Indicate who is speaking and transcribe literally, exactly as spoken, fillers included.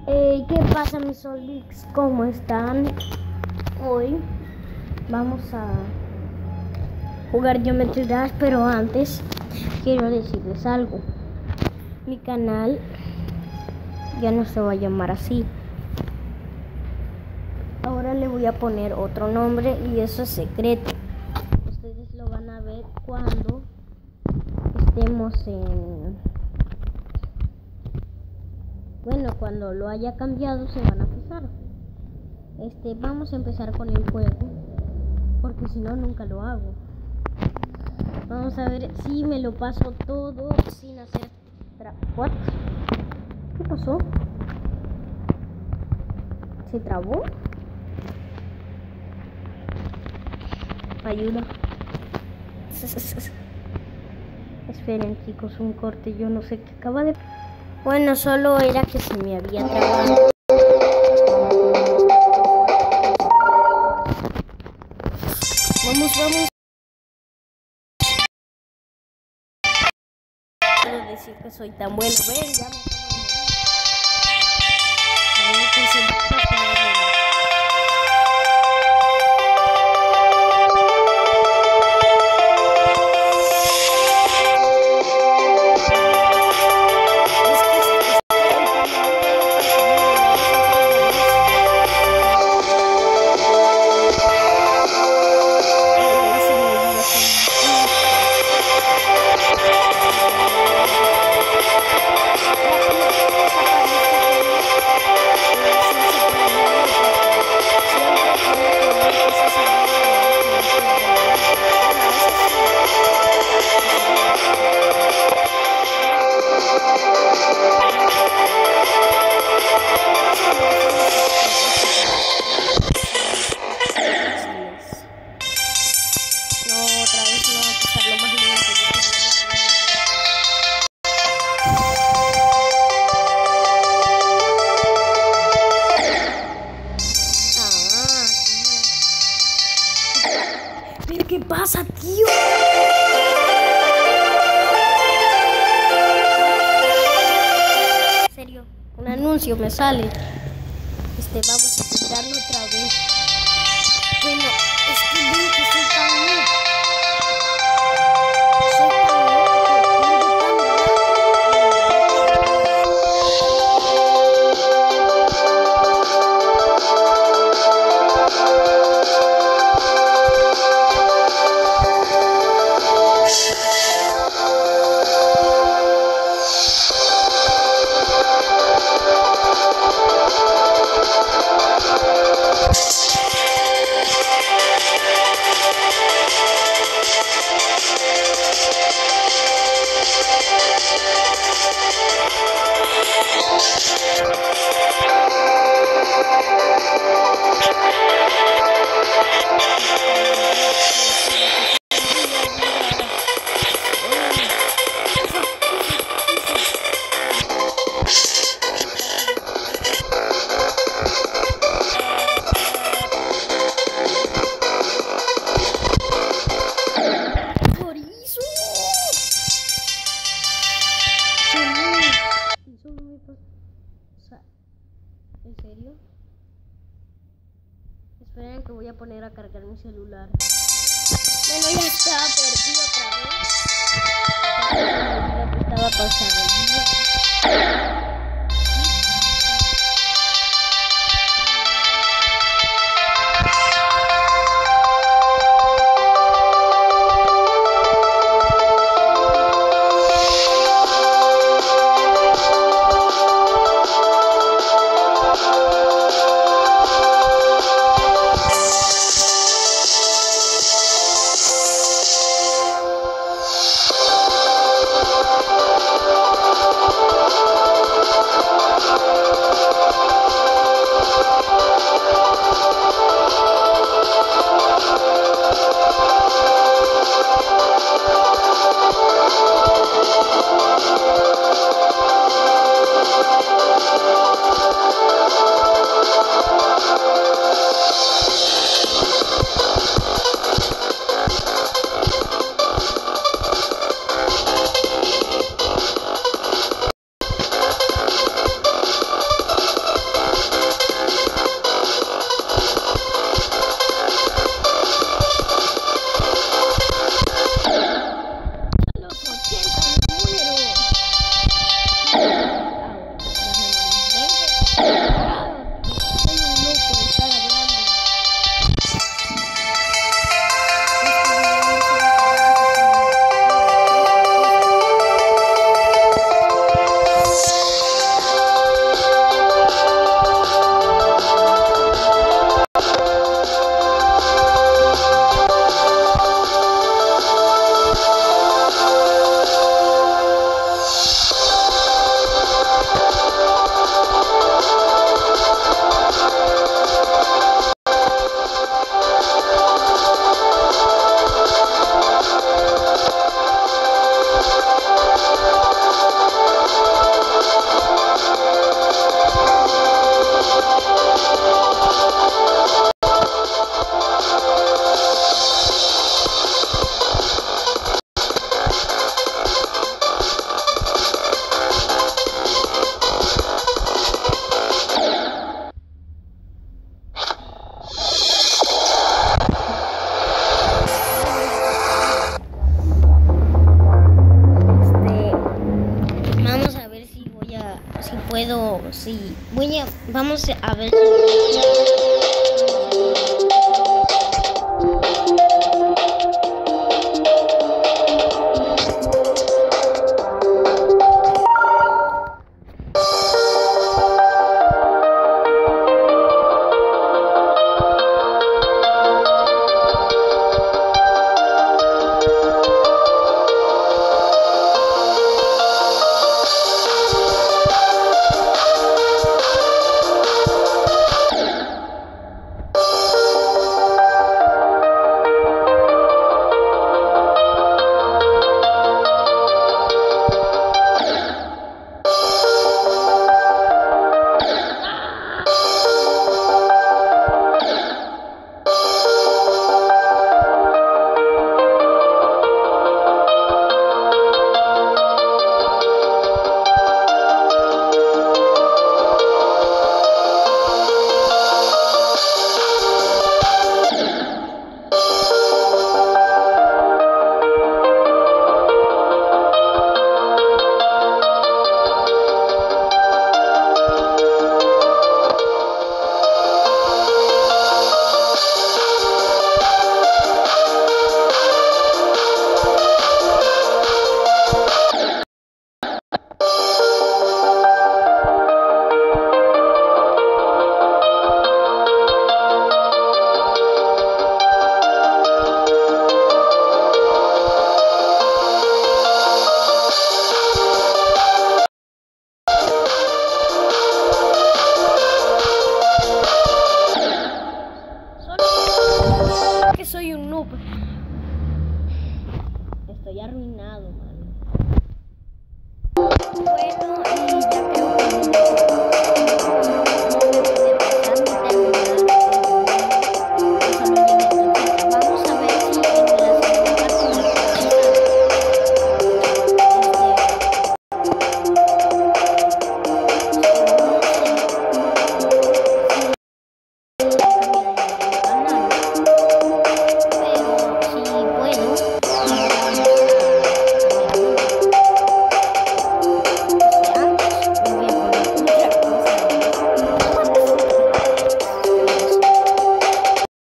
Speaker 1: Hey, ¿qué pasa, mis Solix? ¿Cómo están? Hoy vamos a jugar Geometry Dash, pero antes quiero decirles algo. Mi canal ya no se va a llamar así. Ahora le voy a poner otro nombre y eso es secreto. Ustedes lo van a ver cuando estemos en... Bueno, cuando lo haya cambiado se van a fijar. Este, vamos a empezar con el juego, porque si no nunca lo hago. Vamos a ver si me lo paso todo sin hacer tra... ¿What? ¿Qué pasó? ¿Se trabó? Ayuda. Esperen, chicos, un corte. Yo no sé qué acaba de... Bueno, solo era que se me había trabado. Vamos, vamos. Quiero decir que soy tan bueno. Ven, ya me ¿Qué pasa, tío? En serio, un anuncio me sale. Este, vamos a intentarlo otra vez. Bueno, es que ven que soy tan loco. Soy tan ¿En serio? Esperen que voy a poner a cargar mi celular. Bueno, ya está, perdí otra vez. Estaba pausado el video. si puedo, si voy a, vamos a ver si... Soy un noob. Estoy arruinado, man.